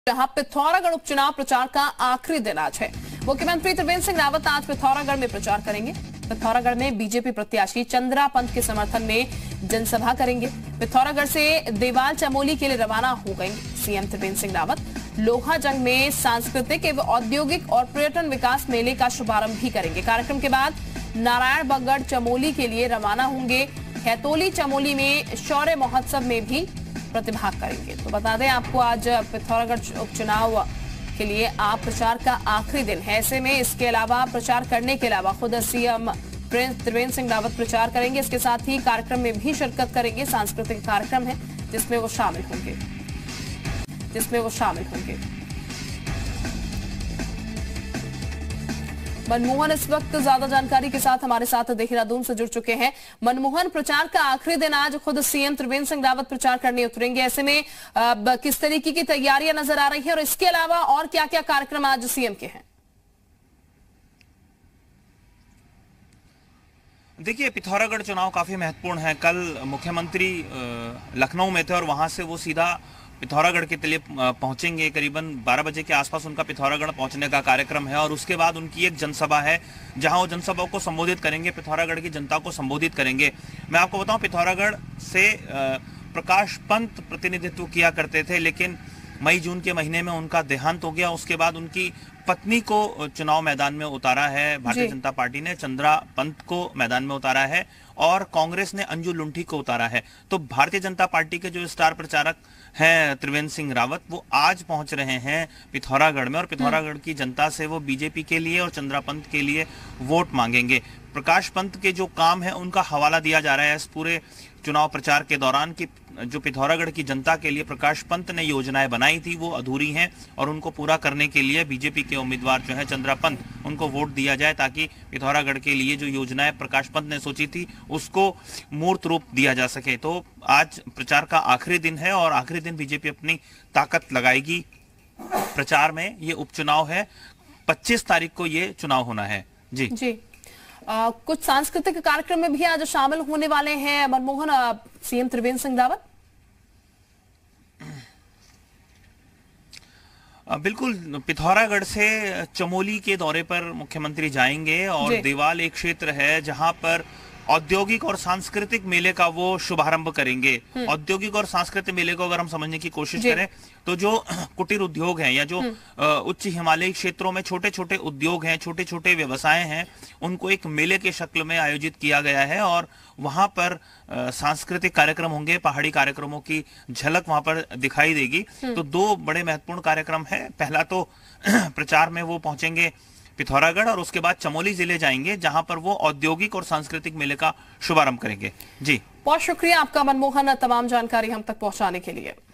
जहां पिथौरागढ़ उपचुनाव प्रचार का आखिरी दिन आज है। मुख्यमंत्री त्रिवेंद्र सिंह रावत आज पिथौरागढ़ में प्रचार करेंगे। पिथौरागढ़ में बीजेपी प्रत्याशी चंद्रा पंत के समर्थन में जनसभा करेंगे। पिथौरागढ़ से देवाल चमोली के लिए रवाना हो गए सीएम त्रिवेंद्र सिंह रावत। लोहाजंग में सांस्कृतिक एवं औद्योगिक और पर्यटन विकास मेले का शुभारंभ भी करेंगे। कार्यक्रम के बाद नारायणबगड़ चमोली के लिए रवाना होंगे। खैतोली चमोली में शौर्य महोत्सव में भी प्रतिभाग करेंगे। तो बता दें आपको, आज पिथौरागढ़ उपचुनाव के लिए आप प्रचार का आखिरी दिन है। ऐसे में इसके अलावा प्रचार करने के अलावा खुद सीएम त्रिवेंद्र सिंह रावत प्रचार करेंगे। इसके साथ ही कार्यक्रम में भी शिरकत करेंगे। सांस्कृतिक कार्यक्रम है जिसमें वो शामिल होंगे। मनमोहन इस वक्त ज्यादा जानकारी के साथ हमारे साथ देहरादून से जुड़ चुके हैं। मनमोहन, प्रचार का आखिरी दिन आज, खुद सीएम त्रिवेंद्र सिंह रावत प्रचार करने उतरेंगे। ऐसे में किस तरीके की तैयारियां नजर आ रही है और इसके अलावा और क्या क्या कार्यक्रम आज सीएम के हैं? देखिए, पिथौरागढ़ चुनाव काफी महत्वपूर्ण है। कल मुख्यमंत्री लखनऊ में थे और वहां से वो सीधा पिथौरागढ़ के लिए पहुंचेंगे। करीबन 12 बजे के आसपास उनका पिथौरागढ़ पहुंचने का कार्यक्रम है और उसके बाद उनकी एक जनसभा है जहां वो जनसभा को संबोधित करेंगे, पिथौरागढ़ की जनता को संबोधित करेंगे। मैं आपको बताऊं, पिथौरागढ़ से प्रकाश पंत प्रतिनिधित्व किया करते थे, लेकिन मई जून के महीने में उनका देहांत हो गया। उसके बाद उनकी पत्नी को चुनाव मैदान में उतारा है। भारतीय जनता पार्टी ने चंद्रा पंत को मैदान में उतारा है और कांग्रेस ने अंजू लुंठी को उतारा है। तो भारतीय जनता पार्टी के जो स्टार प्रचारक हैं त्रिवेंद्र सिंह रावत, वो आज पहुंच रहे हैं पिथौरागढ़ में और पिथौरागढ़ की जनता से वो बीजेपी के लिए और चंद्रा पंत के लिए वोट मांगेंगे। प्रकाश पंत के जो काम है उनका हवाला दिया जा रहा है इस पूरे चुनाव प्रचार के दौरान कि जो पिथौरागढ़ की जनता के लिए प्रकाश पंत ने योजनाएं बनाई थी वो अधूरी हैं और उनको पूरा करने के लिए बीजेपी के उम्मीदवार जो है चंद्रा पंत, उनको वोट दिया जाए ताकि पिथौरागढ़ के लिए जो योजनाएं प्रकाश पंत ने सोची थी उसको मूर्त रूप दिया जा सके। तो आज प्रचार का आखिरी दिन है और आखिरी दिन बीजेपी अपनी ताकत लगाएगी प्रचार में। ये उपचुनाव है, 25 तारीख को ये चुनाव होना है। जी कुछ सांस्कृतिक कार्यक्रम में भी आज शामिल होने वाले हैं मनमोहन सीएम त्रिवेंद्र सिंह रावत। बिल्कुल, पिथौरागढ़ से चमोली के दौरे पर मुख्यमंत्री जाएंगे और देवाल एक क्षेत्र है जहां पर औद्योगिक और सांस्कृतिक मेले का वो शुभारंभ करेंगे। औद्योगिक और सांस्कृतिक मेले को अगर हम समझने की कोशिश करें तो जो कुटीर उद्योग हैं या जो उच्च हिमालयी क्षेत्रों में छोटे छोटे उद्योग हैं, छोटे छोटे व्यवसाय हैं, उनको एक मेले के शक्ल में आयोजित किया गया है और वहां पर सांस्कृतिक कार्यक्रम होंगे। पहाड़ी कार्यक्रमों की झलक वहां पर दिखाई देगी। तो दो बड़े महत्वपूर्ण कार्यक्रम है। पहला तो प्रचार में वो पहुंचेंगे पिथौरागढ़ और उसके बाद चमोली जिले जाएंगे जहां पर वो औद्योगिक और सांस्कृतिक मेले का शुभारंभ करेंगे। जी, बहुत शुक्रिया आपका मनमोहन, तमाम जानकारी हम तक पहुंचाने के लिए।